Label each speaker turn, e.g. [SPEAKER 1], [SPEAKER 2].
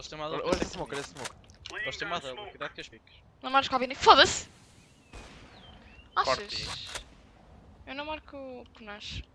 [SPEAKER 1] Eles têm uma
[SPEAKER 2] Olha esse smoke, olha esse smoke.
[SPEAKER 1] Eles têm uma double, cuidado com as picas.
[SPEAKER 3] Não marcas com a Vini. Foda-se!
[SPEAKER 2] Corte.
[SPEAKER 3] Achas? Eu não marco o Panache.